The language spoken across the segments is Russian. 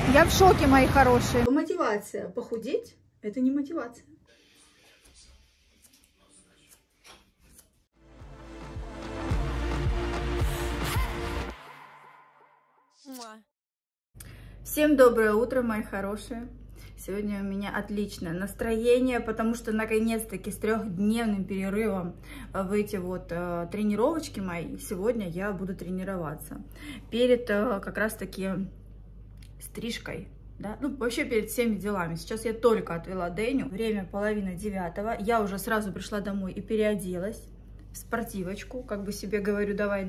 Я в шоке, мои хорошие. Мотивация похудеть – это не мотивация. Всем доброе утро, мои хорошие. Сегодня у меня отличное настроение, потому что наконец-таки с трехдневным перерывом в эти вот тренировочки мои, сегодня я буду тренироваться. Перед как раз-таки стрижкой, да, ну вообще перед всеми делами. Сейчас я только отвела Дэню, время 8:30, я уже сразу пришла домой и переоделась в спортивочку, как бы себе говорю, давай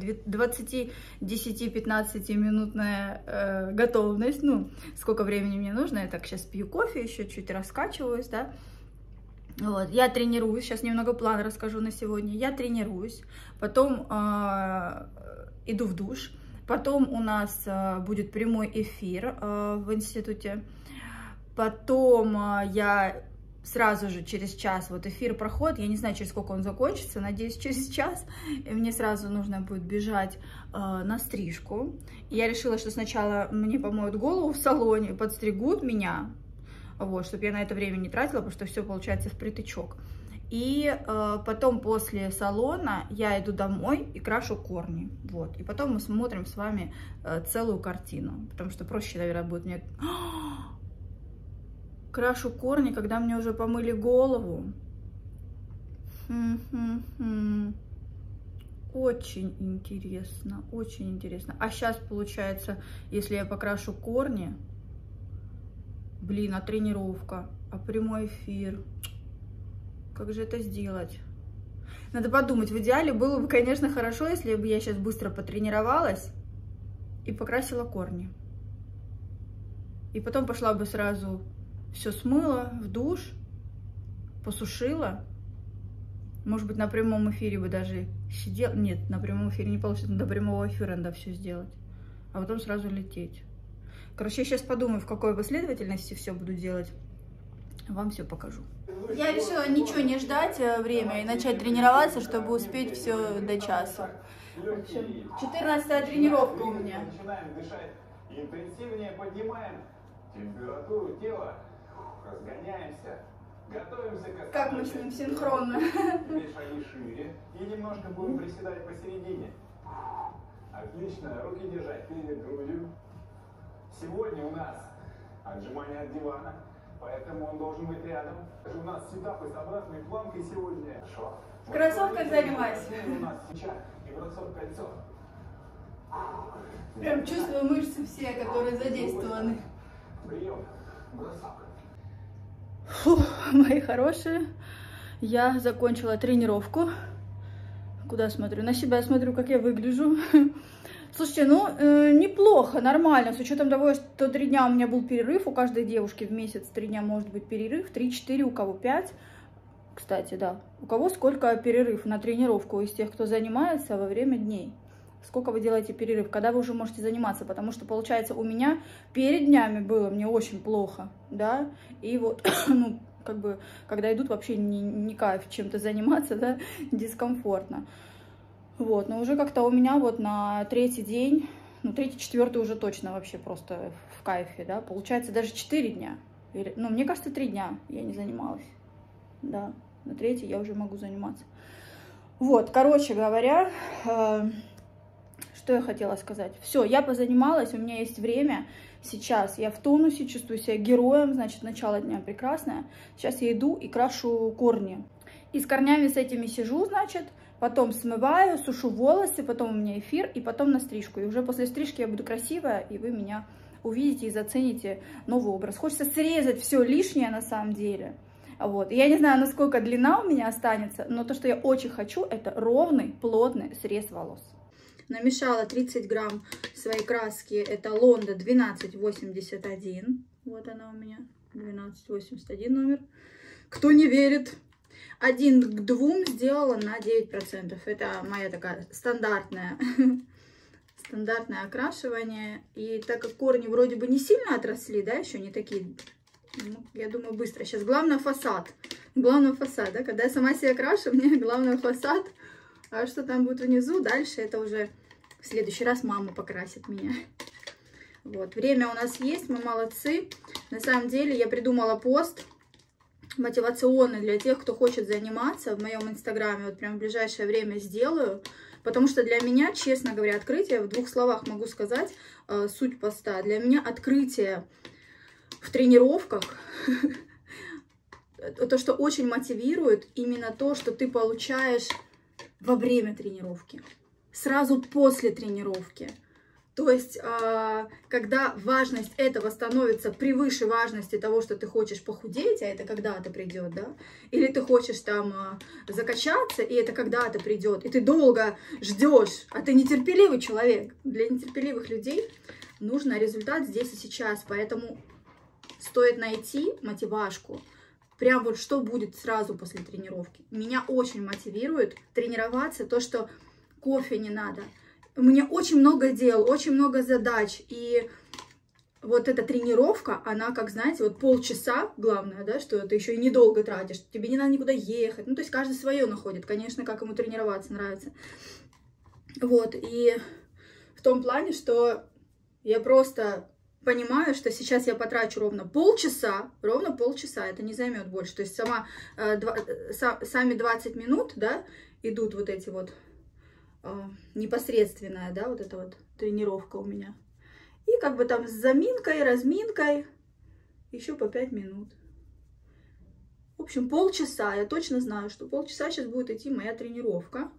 10-15 минутная готовность, ну, сколько времени мне нужно, я так сейчас пью кофе, еще чуть раскачиваюсь, да, вот, я тренируюсь, сейчас немного план расскажу на сегодня, я тренируюсь, потом иду в душ, потом у нас будет прямой эфир в институте, потом я сразу же через час, вот эфир проходит, я не знаю, через сколько он закончится, надеюсь, через час, и мне сразу нужно будет бежать на стрижку. И я решила, что сначала мне помоют голову в салоне, подстригут меня, вот, чтобы я на это время не тратила, потому что все получается впритычок. И потом после салона я иду домой и крашу корни, вот, и потом мы смотрим с вами целую картину, потому что проще, наверное, будет мне... Крашу корни, когда мне уже помыли голову. Очень интересно, очень интересно. А сейчас получается, если я покрашу корни, блин, а тренировка, а прямой эфир, как же это сделать? Надо подумать, в идеале было бы, конечно, хорошо, если бы я сейчас быстро потренировалась и покрасила корни. И потом пошла бы сразу... Все смыла, в душ, посушила. Может быть, на прямом эфире бы даже сидела. Нет, на прямом эфире не получится, до прямого эфира надо все сделать. А потом сразу лететь. Короче, я сейчас подумаю, в какой последовательности все буду делать. Вам все покажу. Я решила ничего не ждать время и начать тренироваться, чтобы успеть все до часа. 14-я тренировка у меня. Начинаем дышать интенсивнее, поднимаем температуру тела. Разгоняемся, готовимся к... Как мы с ним синхронно. Теперь шаги шире и немножко будем приседать посередине. Отлично, руки держать перед грудью. Сегодня у нас отжимание от дивана, поэтому он должен быть рядом. У нас сетапы с обратной планкой сегодня. Хорошо. В кроссовках занимайся. У нас сейчас и бросок кольцо. Прям чувствую мышцы все, которые задействованы. Прием, бросок. Фух, мои хорошие, я закончила тренировку. Куда смотрю? На себя смотрю, как я выгляжу. Слушайте, ну, неплохо, нормально, с учетом того, что 3 дня у меня был перерыв, у каждой девушки в месяц 3 дня может быть перерыв, 3-4, у кого 5. Кстати, да, у кого сколько перерыв на тренировку из тех, кто занимается во время дней. Сколько вы делаете перерыв, когда вы уже можете заниматься, потому что, получается, у меня перед днями было мне очень плохо, да, и вот, ну, как бы, когда идут, вообще не кайф чем-то заниматься, да, дискомфортно, вот, но уже как-то у меня вот на 3-й день, ну, 3-й, 4-й уже точно вообще просто в кайфе, да, получается, даже 4 дня, или, ну, мне кажется, 3 дня я не занималась, да, на 3-й я уже могу заниматься, вот, короче говоря... Что я хотела сказать? Все, я позанималась, у меня есть время. Сейчас я в тонусе, чувствую себя героем, значит, начало дня прекрасное. Сейчас я иду и крашу корни. И с корнями с этими сижу, значит, потом смываю, сушу волосы, потом у меня эфир, и потом на стрижку. И уже после стрижки я буду красивая, и вы меня увидите и зацените новый образ. Хочется срезать все лишнее на самом деле. Вот. И я не знаю, насколько длина у меня останется, но то, что я очень хочу, это ровный, плотный срез волос. Намешала 30 грамм своей краски, это Лонда 1281, вот она у меня, 1281 номер, кто не верит, 1 к 2 сделала на 9%, это моя такая стандартное окрашивание, и так как корни вроде бы не сильно отросли, да, еще не такие, ну, я думаю, быстро, сейчас главное фасад, да, когда я сама себя крашу, мне главное фасад. А что там будет внизу, дальше это уже в следующий раз мама покрасит меня. Вот, время у нас есть, мы молодцы. На самом деле я придумала пост мотивационный для тех, кто хочет заниматься в моем инстаграме. Вот прям в ближайшее время сделаю. Потому что для меня, честно говоря, открытие, в 2 словах могу сказать суть поста. Для меня открытие в тренировках, то, что очень мотивирует, именно то, что ты получаешь во время тренировки, сразу после тренировки. То есть, когда важность этого становится превыше важности того, что ты хочешь похудеть, а это когда-то придет, да, или ты хочешь там закачаться, и это когда-то придет, и ты долго ждешь, а ты нетерпеливый человек. Для нетерпеливых людей нужно результат здесь и сейчас, поэтому стоит найти мотивашку. Прям вот что будет сразу после тренировки. Меня очень мотивирует тренироваться то, что кофе не надо. У меня очень много дел, очень много задач, и вот эта тренировка, она, как, знаете, вот полчаса, главное, да, что ты еще и недолго тратишь, тебе не надо никуда ехать, ну, то есть каждый свое находит, конечно, как ему тренироваться нравится. Вот, и в том плане, что я просто понимаю, что сейчас я потрачу ровно полчаса, это не займет больше, то есть сами 20 минут, да, идут вот эти вот, непосредственная, да, вот эта вот тренировка у меня. И как бы там с заминкой, разминкой еще по 5 минут. В общем, полчаса. Я точно знаю, что полчаса сейчас будет идти моя тренировка.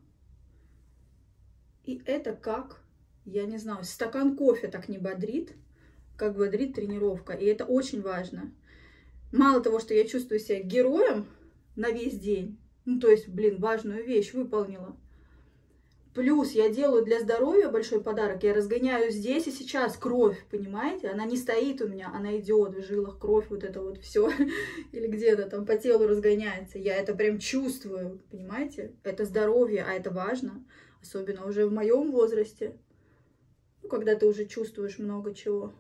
И это как, я не знаю, стакан кофе так не бодрит, как бодрит тренировка. И это очень важно. Мало того, что я чувствую себя героем на весь день, ну, то есть, блин, важную вещь выполнила. Плюс я делаю для здоровья большой подарок. Я разгоняю здесь и сейчас кровь, понимаете? Она не стоит у меня, она идет в жилах, кровь, вот это вот все. Или где-то там по телу разгоняется. Я это прям чувствую, понимаете? Это здоровье, а это важно. Особенно уже в моем возрасте. Ну, когда ты уже чувствуешь много чего.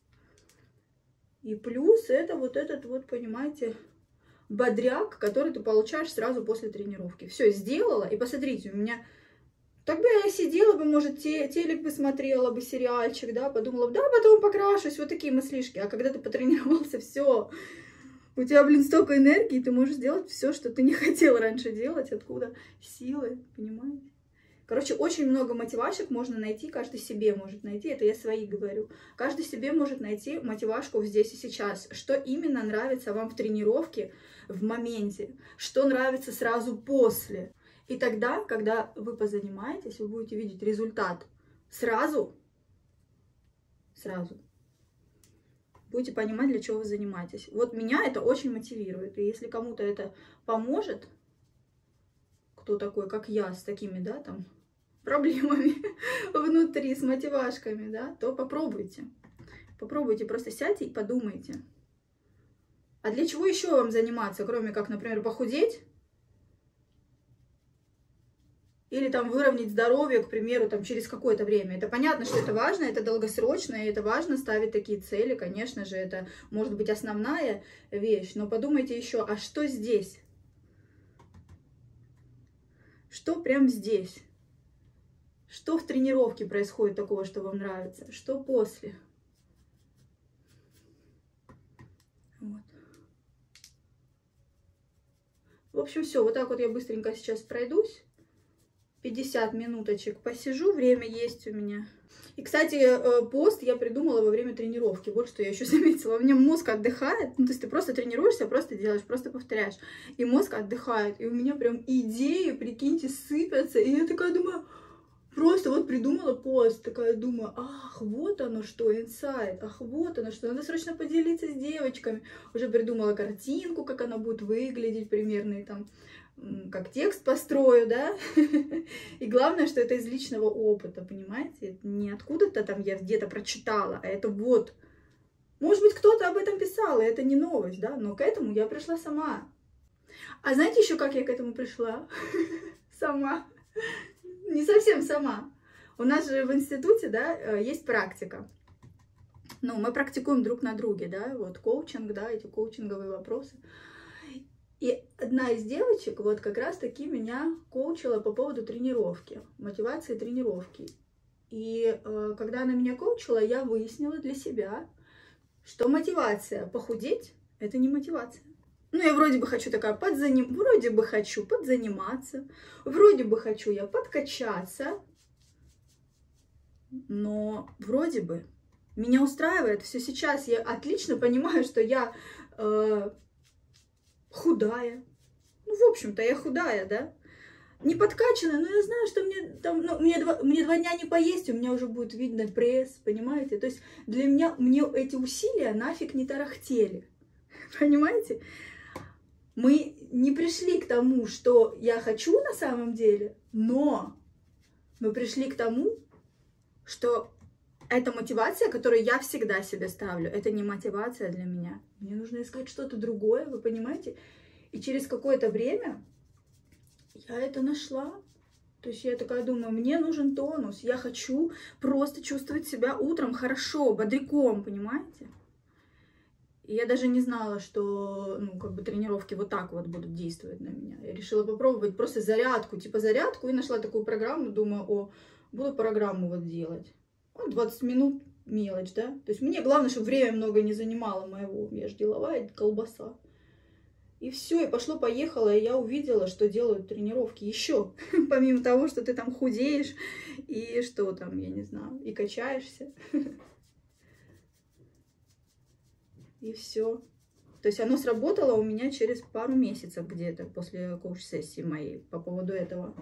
И плюс это вот этот вот, понимаете, бодряк, который ты получаешь сразу после тренировки. Все, сделала. И посмотрите, у меня... Так бы я сидела бы, может, телек бы смотрела бы, сериальчик, да, подумала бы, да, потом покрашусь, вот такие мыслишки. А когда ты потренировался, все, у тебя, блин, столько энергии, ты можешь сделать все, что ты не хотел раньше делать, откуда силы, понимаете? Короче, очень много мотивашек можно найти, каждый себе может найти, это я свои говорю. Каждый себе может найти мотивашку здесь и сейчас. Что именно нравится вам в тренировке, в моменте, что нравится сразу после. И тогда, когда вы позанимаетесь, вы будете видеть результат сразу. Будете понимать, для чего вы занимаетесь. Вот меня это очень мотивирует. И если кому-то это поможет, кто такой, как я, с такими, да, там, проблемами внутри, с мотивашками, да, то попробуйте. Попробуйте, просто сядьте и подумайте. А для чего еще вам заниматься, кроме как, например, похудеть? Или там выровнять здоровье, к примеру, там через какое-то время. Это понятно, что это важно, это долгосрочно, и это важно ставить такие цели. Конечно же, это может быть основная вещь. Но подумайте еще, а что здесь? Что прям здесь? Что в тренировке происходит такого, что вам нравится? Что после? Вот. В общем, все. Вот так вот я быстренько сейчас пройдусь. 50 минуточек посижу, время есть у меня. И, кстати, пост я придумала во время тренировки. Вот что я еще заметила. У меня мозг отдыхает. Ну, то есть ты просто тренируешься, просто делаешь, просто повторяешь. И мозг отдыхает. И у меня прям идеи, прикиньте, сыпятся. И я такая думаю, просто вот придумала пост. Такая думаю, ах, вот оно что, инсайт. Ах, вот оно что. Надо срочно поделиться с девочками. Уже придумала картинку, как она будет выглядеть примерно. И там... как текст построю, да, и главное, что это из личного опыта, понимаете, это не откуда-то там я где-то прочитала, а это вот, может быть, кто-то об этом писал, и это не новость, да, но к этому я пришла сама. А знаете еще, как я к этому пришла? Сама. Не совсем сама. У нас же в институте, да, есть практика. Ну, мы практикуем друг на друге, да, вот коучинг, да, эти коучинговые вопросы. И одна из девочек вот как раз-таки меня коучила по поводу тренировки, мотивации тренировки. И когда она меня коучила, я выяснила для себя, что мотивация похудеть – это не мотивация. Ну, я вроде бы хочу такая вроде бы хочу подзаниматься, вроде бы хочу я подкачаться, но вроде бы меня устраивает все сейчас. Я отлично понимаю, что я худая. Ну, в общем-то, я худая, да? Не подкачанная, но я знаю, что мне там, ну, мне 2 дня не поесть, у меня уже будет видно пресс, понимаете? То есть для меня, мне эти усилия нафиг не тарахтели, понимаете? Мы не пришли к тому, что я хочу на самом деле, но мы пришли к тому, что эта мотивация, которую я всегда себе ставлю, это не мотивация для меня. Мне нужно искать что-то другое, вы понимаете? И через какое-то время я это нашла. То есть я такая думаю, мне нужен тонус. Я хочу просто чувствовать себя утром хорошо, бодряком, понимаете? И я даже не знала, что, ну, как бы тренировки вот так вот будут действовать на меня. Я решила попробовать просто зарядку, типа зарядку, и нашла такую программу, думаю, о, буду программу вот делать. 20 минут мелочь, да? То есть мне главное, чтобы время много не занимало моего. Я же деловая колбаса. И все, и пошло-поехало, и я увидела, что делают тренировки еще. Помимо того, что ты там худеешь, и что там, я не знаю, и качаешься. И все. То есть оно сработало у меня через пару месяцев где-то после коуч-сессии моей по поводу этого.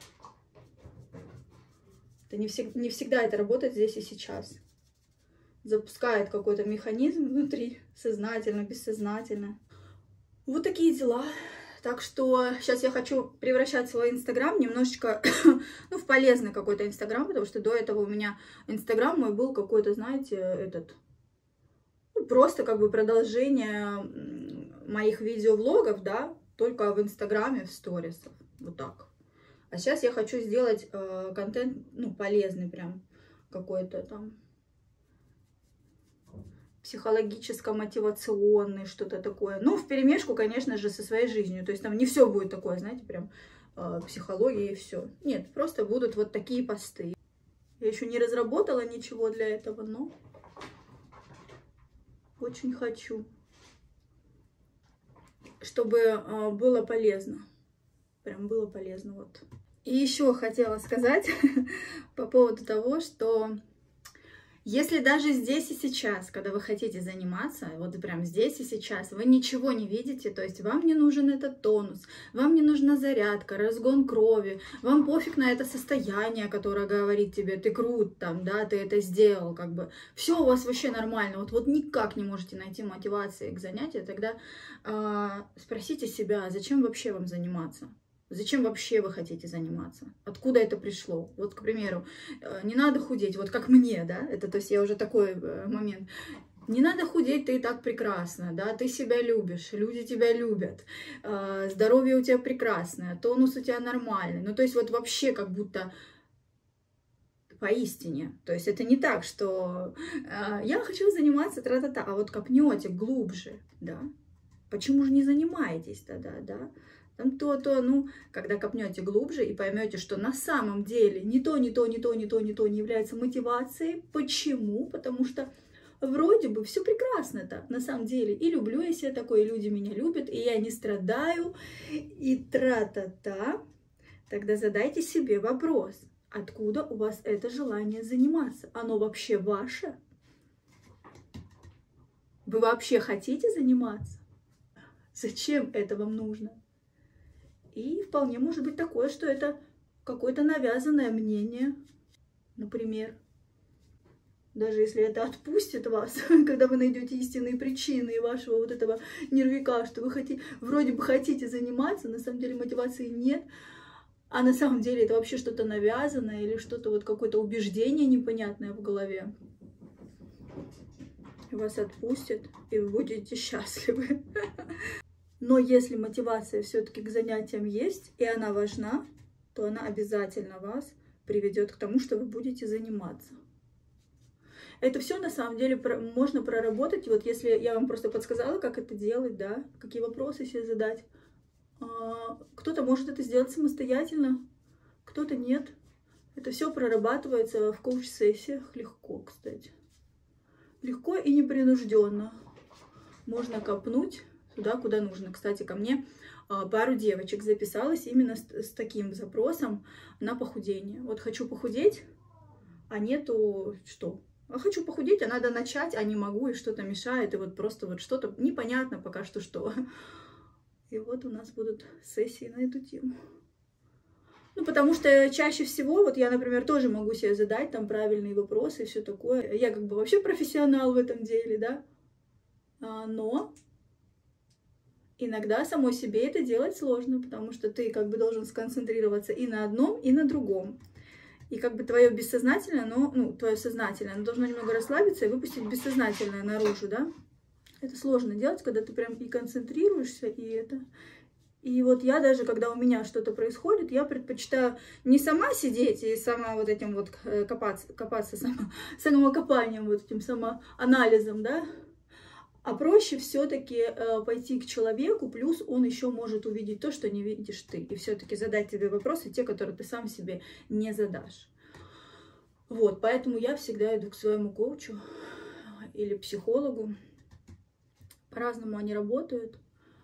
Это не всегда это работает здесь и сейчас. Запускает какой-то механизм внутри, сознательно, бессознательно. Вот такие дела. Так что сейчас я хочу превращать свой Инстаграм немножечко, ну, в полезный какой-то Инстаграм, потому что до этого у меня Инстаграм мой был какой-то, знаете, ну, просто как бы продолжение моих видеовлогов, да, только в Инстаграме, в сторисах, вот так. А сейчас я хочу сделать контент, ну, полезный прям, какой-то там психологическо-мотивационный, что-то такое. Ну, вперемешку, конечно же, со своей жизнью. То есть там не все будет такое, знаете, прям психология и все. Нет, просто будут вот такие посты. Я еще не разработала ничего для этого, но очень хочу, чтобы было полезно. Прям было полезно, вот. И еще хотела сказать по поводу того, что если даже здесь и сейчас, когда вы хотите заниматься, вот прям здесь и сейчас, вы ничего не видите, то есть вам не нужен этот тонус, вам не нужна зарядка, разгон крови, вам пофиг на это состояние, которое говорит тебе, ты крут, там, да, ты это сделал, как бы, все у вас вообще нормально, вот никак не можете найти мотивации к занятию, тогда спросите себя, зачем вообще вам заниматься? Зачем вообще вы хотите заниматься? Откуда это пришло? Вот, к примеру, не надо худеть, вот как мне, да, это, то есть я уже такой момент. Не надо худеть, ты и так прекрасна, да, ты себя любишь, люди тебя любят, здоровье у тебя прекрасное, тонус у тебя нормальный. Ну, то есть вот вообще как будто поистине. То есть это не так, что я хочу заниматься, тра-та-та, а вот копнете глубже, да. Почему же не занимаетесь тогда, да? Там то-то, ну, когда копнете глубже и поймете, что на самом деле не то не является мотивацией. Почему? Потому что вроде бы все прекрасно-то, на самом деле. И люблю я себя такой, и люди меня любят, и я не страдаю, и тра-та-та. Тогда задайте себе вопрос, откуда у вас это желание заниматься? Оно вообще ваше? Вы вообще хотите заниматься? Зачем это вам нужно? И вполне может быть такое, что это какое-то навязанное мнение, например. Даже если это отпустит вас, когда вы найдете истинные причины вашего вот этого нервика, что вы вроде бы хотите заниматься, на самом деле мотивации нет, а на самом деле это вообще что-то навязанное или что-то вот какое-то убеждение непонятное в голове. Вас отпустят, и вы будете счастливы. Но если мотивация все-таки к занятиям есть, и она важна, то она обязательно вас приведет к тому, что вы будете заниматься. Это все на самом деле можно проработать. И вот если я вам просто подсказала, как это делать, да, какие вопросы себе задать, кто-то может это сделать самостоятельно, кто-то нет. Это все прорабатывается в коуч-сессиях легко, кстати. Легко и непринужденно. Можно копнуть туда, куда нужно. Кстати, ко мне пару девочек записалась именно с таким запросом на похудение. Вот хочу похудеть, а нету что? А хочу похудеть, а надо начать, а не могу, и что-то мешает, и вот просто вот что-то непонятно пока что. И вот у нас будут сессии на эту тему. Ну, потому что чаще всего, вот я, например, тоже могу себе задать там правильные вопросы и все такое. Я как бы вообще профессионал в этом деле, да? Но иногда самой себе это делать сложно, потому что ты как бы должен сконцентрироваться и на одном, и на другом. И как бы твое бессознательное, твое сознательное, оно должно немного расслабиться и выпустить бессознательное наружу, да? Это сложно делать, когда ты прям и концентрируешься, и это... И вот я даже, когда у меня что-то происходит, я предпочитаю не сама сидеть и сама вот этим вот копаться самокопанием, вот этим самоанализом, да, а проще все-таки пойти к человеку, плюс он еще может увидеть то, что не видишь ты, и все-таки задать тебе вопросы, те, которые ты сам себе не задашь. Вот, поэтому я всегда иду к своему коучу или психологу. По-разному они работают.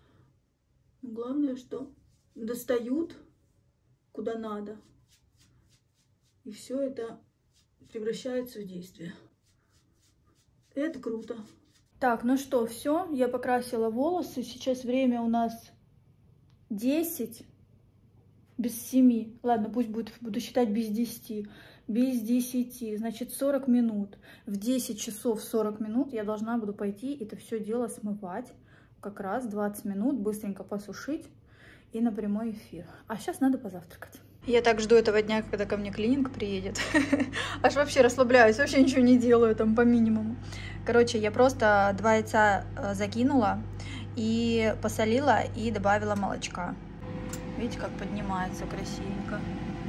Главное, что достают куда надо. И все это превращается в действие. Это круто. Так, ну что, все, я покрасила волосы. Сейчас время у нас 10 без 7. Ладно, пусть будет, буду считать без 10. Без 10, значит 40 минут. В 10 часов 40 минут я должна буду пойти это все дело смывать. Как раз 20 минут, быстренько посушить и на прямой эфир. А сейчас надо позавтракать. Я так жду этого дня, когда ко мне клининг приедет. Аж вообще расслабляюсь, вообще ничего не делаю там по минимуму. Короче, я просто 2 яйца закинула и посолила и добавила молочка. Видите, как поднимается красивенько.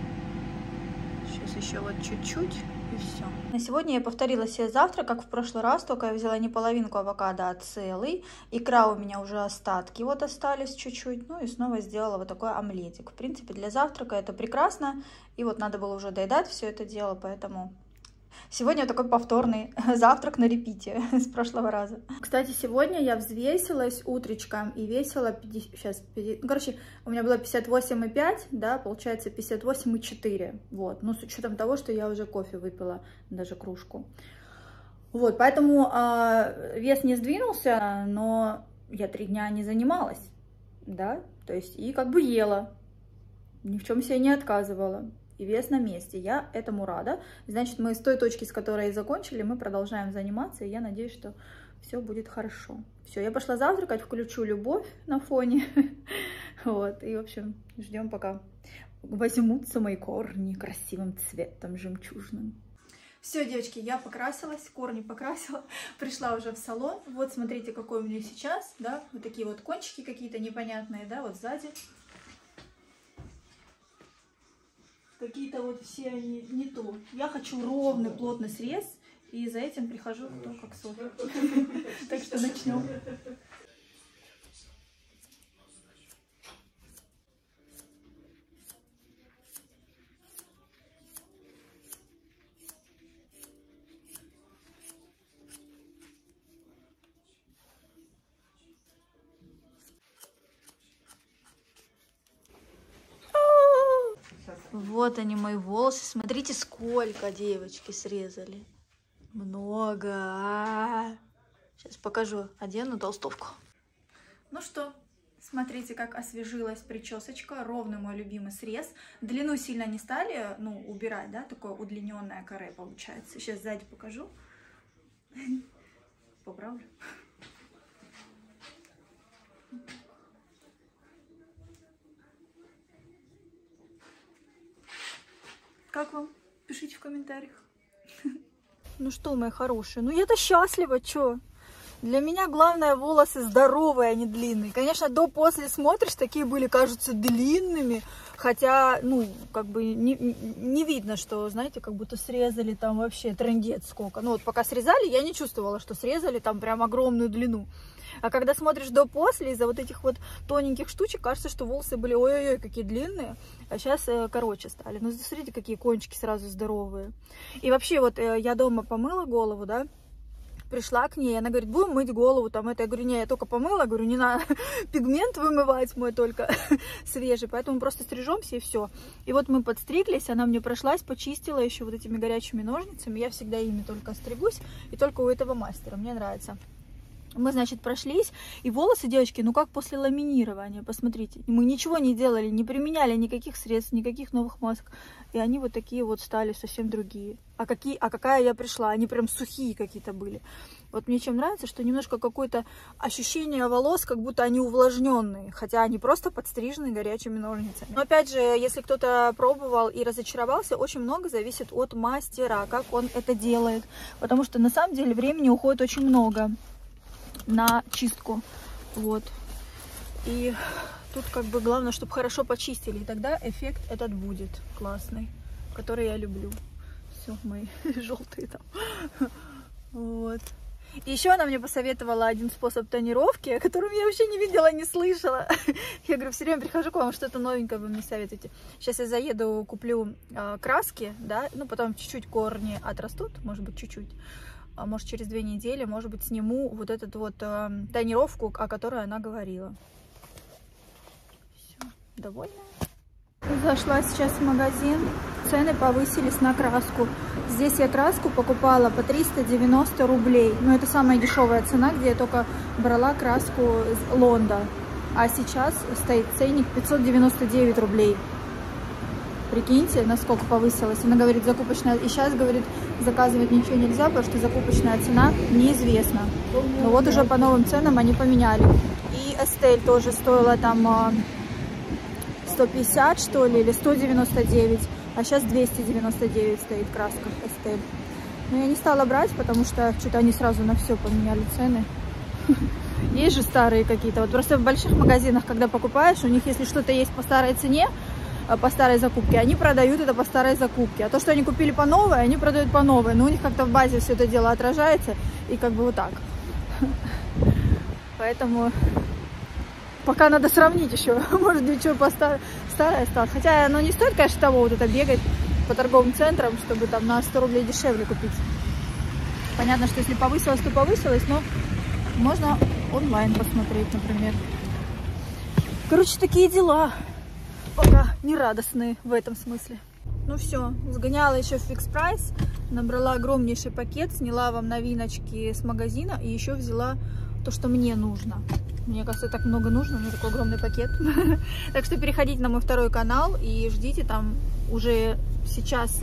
Сейчас еще вот чуть-чуть. И все. На сегодня я повторила себе завтрак, как в прошлый раз, только я взяла не половинку авокадо, а целый. Икра у меня уже остатки вот остались чуть-чуть. Ну и снова сделала вот такой омлетик. В принципе, для завтрака это прекрасно. И вот надо было уже доедать все это дело, поэтому... Сегодня такой повторный завтрак на репите с прошлого раза. Кстати, сегодня я взвесилась утречком и весила 50, короче, у меня было 58,5, да, получается 58,4. Вот, ну с учетом того, что я уже кофе выпила, даже кружку. Вот, поэтому вес не сдвинулся, но я 3 дня не занималась, да, то есть и как бы ела, ни в чем себе не отказывала. И вес на месте. Я этому рада. Значит, мы с той точки, с которой закончили, мы продолжаем заниматься. И я надеюсь, что все будет хорошо. Все, я пошла завтракать, включу любовь на фоне. Вот. И, в общем, ждем, пока возьмутся мои корни красивым цветом жемчужным. Все, девочки, я покрасилась, корни покрасила. Пришла уже в салон. Вот, смотрите, какой у меня сейчас, да. Вот такие вот кончики какие-то непонятные, да, вот сзади. Какие-то вот все они не то. Я хочу ровный, плотный срез, и за этим прихожу кто как Софья. Так что начнем. Вот они, мои волосы. Смотрите, сколько девочки срезали. Много. Сейчас покажу. Одену толстовку. Ну что, смотрите, как освежилась причесочка. Ровный мой любимый срез. Длину сильно не стали, ну, убирать, да? Такое удлиненное каре получается. Сейчас сзади покажу. Поправлю. Как вам? Пишите в комментариях. Ну что, мои хорошие, ну я-то счастлива, чё? Для меня главное волосы здоровые, а не длинные. Конечно, до-после смотришь, такие были, кажутся длинными. Хотя, ну, как бы не видно, что, знаете, как будто срезали там вообще трындец сколько. Ну, вот пока срезали, я не чувствовала, что срезали там прям огромную длину. А когда смотришь до-после, из-за вот этих вот тоненьких штучек, кажется, что волосы были ой-ой-ой, какие длинные, а сейчас короче стали. Ну, смотрите, какие кончики сразу здоровые. И вообще, вот я дома помыла голову, да, пришла к ней, она говорит, будем мыть голову, там это, я говорю, не, я только помыла, говорю, не надо пигмент вымывать мой только свежий, поэтому просто стрижемся и все. И вот мы подстриглись, она мне прошлась, почистила еще вот этими горячими ножницами, я всегда ими только стригусь, и только у этого мастера, мне нравится. Мы, значит, прошлись, и волосы, девочки, ну как после ламинирования, посмотрите. Мы ничего не делали, не применяли никаких средств, никаких новых масок. И они вот такие вот стали совсем другие. А какая я пришла, они прям сухие какие-то были. Вот мне чем нравится, что немножко какое-то ощущение волос, как будто они увлажненные. Хотя они просто подстрижены горячими ножницами. Но опять же, если кто-то пробовал и разочаровался, очень много зависит от мастера, как он это делает. Потому что на самом деле времени уходит очень много на чистку, вот, и тут как бы главное, чтобы хорошо почистили, и тогда эффект этот будет классный, который я люблю. Все, мои желтые там, вот. И еще она мне посоветовала один способ тонировки, о котором я вообще не видела, не слышала. Я говорю, все время прихожу к вам, что-то новенькое вы мне советуете. Сейчас я заеду, куплю краски, да, ну потом чуть-чуть корни отрастут, может быть чуть-чуть. А может через 2 недели, может быть, сниму вот эту вот тонировку, о которой она говорила. Все, довольна? Зашла сейчас в магазин, цены повысились на краску. Здесь я краску покупала по 390 рублей. Но это самая дешевая цена, где я только брала краску из Лонда. А сейчас стоит ценник 599 рублей. Прикиньте, насколько повысилась. Она говорит, закупочная... И сейчас, говорит, заказывать ничего нельзя, потому что закупочная цена неизвестна. Но вот уже по новым ценам они поменяли. И Estelle тоже стоила там 150, что ли, или 199. А сейчас 299 стоит краска Estelle. Но я не стала брать, потому что что-то они сразу на все поменяли цены. Есть же старые какие-то. Вот просто в больших магазинах, когда покупаешь, у них, если что-то есть по старой цене, по старой закупке, они продают это по старой закупке. А то, что они купили по новой, они продают по новой. Но у них как-то в базе все это дело отражается. И как бы вот так. Поэтому пока надо сравнить еще. Может быть, что старое осталось. Хотя оно не стоит, конечно, того вот это бегать по торговым центрам, чтобы там на 100 рублей дешевле купить. Понятно, что если повысилось, то повысилось, но можно онлайн посмотреть, например. Короче, такие дела. Пока не радостные в этом смысле. Ну все, сгоняла еще в Fix Price, набрала огромнейший пакет, сняла вам новиночки с магазина и еще взяла то, что мне нужно. Мне кажется, так много нужно, у меня такой огромный пакет. Так что переходите на мой второй канал и ждите, там уже сейчас,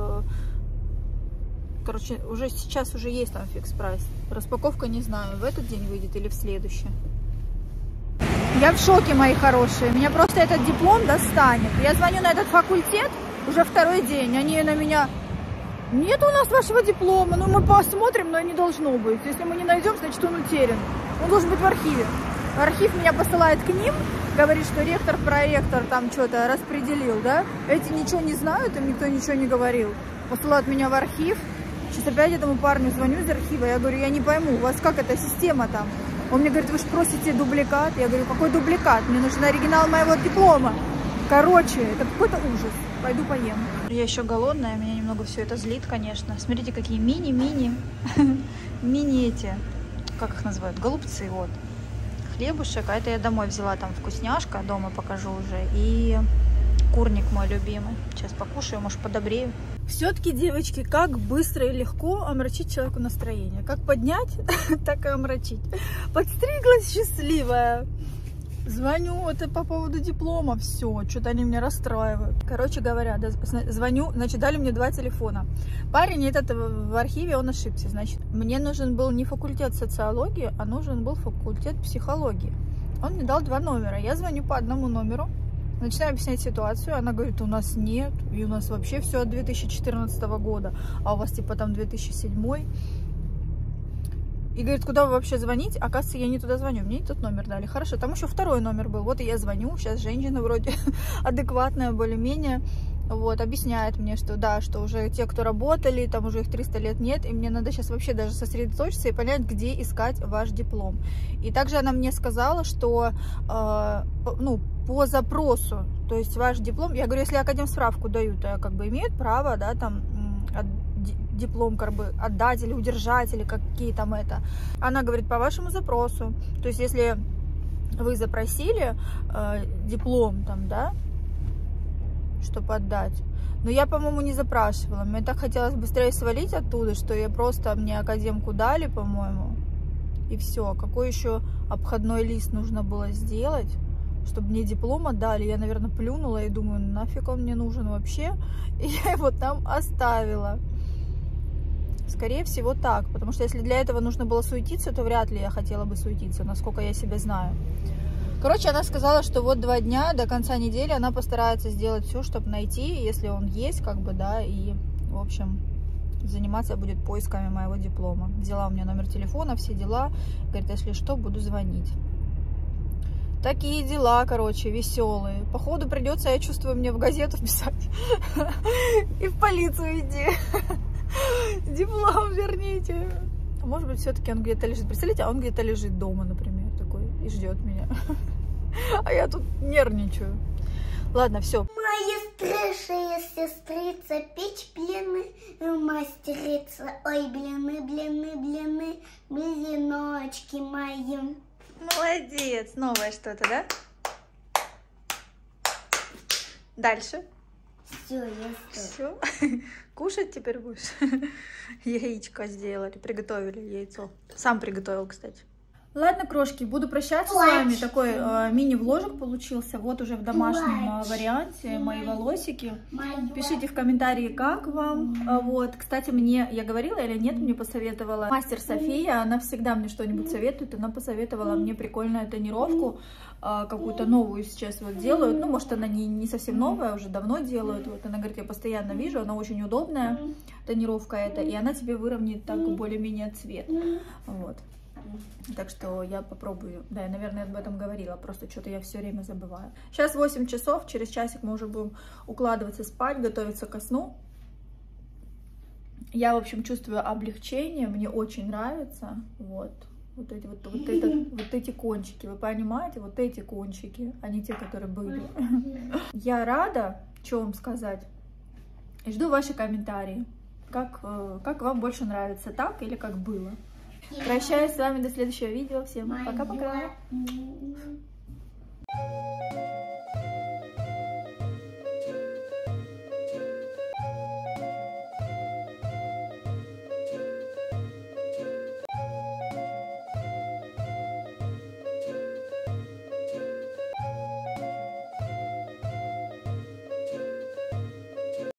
короче, уже сейчас есть там Fix Price. Распаковка, не знаю, в этот день выйдет или в следующий. Я в шоке, мои хорошие. Меня просто этот диплом достанет. Я звоню на этот факультет уже 2-й день. Они на меня... Нет у нас вашего диплома. Ну, мы посмотрим, но не должно быть. Если мы не найдем, значит, он утерян. Он должен быть в архиве. Архив меня посылает к ним. Говорит, что ректор, проректор там что-то распределил, да? Эти ничего не знают, им никто ничего не говорил. Посылают меня в архив. Сейчас опять этому парню звоню из архива. Я говорю, я не пойму, у вас как эта система там? Он мне говорит, вы же просите дубликат. Я говорю, какой дубликат? Мне нужен оригинал моего диплома. Короче, это какой-то ужас. Пойду поем. Я еще голодная, меня немного все это злит, конечно. Смотрите, какие мини эти, как их называют, голубцы, вот. Хлебушек, а это я домой взяла, там вкусняшка, дома покажу уже. И курник мой любимый. Сейчас покушаю, может, подобрею. Все-таки, девочки, как быстро и легко омрачить человеку настроение. Как поднять, так и омрачить. Подстриглась счастливая. Звоню, это по поводу диплома, все, что-то они меня расстраивают. Короче говоря, звоню, значит, дали мне 2 телефона. Парень этот в архиве, он ошибся, значит, мне нужен был не факультет социологии, а нужен был факультет психологии. Он мне дал 2 номера, я звоню по одному номеру, начинаю объяснять ситуацию, она говорит, у нас нет, и у нас вообще все от 2014 года, а у вас типа там 2007. И говорит, куда вы вообще звонить? Оказывается, я не туда звоню. Мне не тот номер дали. Хорошо, там еще второй номер был. Вот и я звоню. Сейчас женщина вроде адекватная, более-менее. Вот, объясняет мне, что да, что уже те, кто работали, там уже их 300 лет нет, и мне надо сейчас вообще даже сосредоточиться и понять, где искать ваш диплом. И также она мне сказала, что, ну, по запросу, то есть ваш диплом, я говорю, если академсправку дают, то как бы имеют право, да, там, диплом как бы отдать или удержать, или какие там это. Она говорит, по вашему запросу, то есть если вы запросили диплом там, да, чтобы отдать. Но я, по-моему, не запрашивала. Мне так хотелось быстрее свалить оттуда, что я просто, мне академку дали, по-моему, и все. Какой еще обходной лист нужно было сделать, чтобы мне диплом отдали? Я, наверное, плюнула и думаю, нафиг он мне нужен вообще? И я его там оставила. Скорее всего, так. Потому что если для этого нужно было суетиться, то вряд ли я хотела бы суетиться, насколько я себя знаю. Короче, она сказала, что вот 2 дня до конца недели она постарается сделать все, чтобы найти, если он есть, как бы, да, и, в общем, заниматься будет поисками моего диплома. Взяла у меня номер телефона, все дела. Говорит, если что, буду звонить. Такие дела, короче, веселые. Походу придется, я чувствую, мне в газету писать и в полицию идти. Диплом верните. А может быть, все-таки он где-то лежит. Представляете, а он где-то лежит дома, например, такой, и ждет меня. А я тут нервничаю. Ладно, все. Моя старшая сестрица печь блины мастерица. Ой, блины, блины, блины, блиночки мои. Молодец. Новое что-то, да? Дальше. Все, я Все. Кушать теперь будешь? Яичко сделали, приготовили яйцо. Сам приготовил, кстати. Ладно, крошки, буду прощаться с вами. Такой мини-вложик получился. Вот уже в домашнем варианте мои волосики. Пишите в комментарии, как вам. Вот, кстати, мне, я говорила или нет, мне посоветовала мастер София. Она всегда мне что-нибудь советует. Она посоветовала мне прикольную тонировку. Какую-то новую сейчас вот делают. Ну, может, она не совсем новая, уже давно делают. Вот она говорит, я постоянно вижу, она очень удобная, тонировка эта. И она тебе выровняет так более-менее цвет. Вот. Так что я попробую. Да, я, наверное, об этом говорила. Просто что-то я все время забываю. Сейчас 8 часов. Через часик мы уже будем укладываться спать, готовиться ко сну. Я, в общем, чувствую облегчение. Мне очень нравится. Вот. Вот эти кончики. Вы понимаете? Вот эти кончики. А не те, которые были. Я рада, что вам сказать. И жду ваши комментарии. Как вам больше нравится, так или как было? Прощаюсь с вами до следующего видео. Всем пока-пока.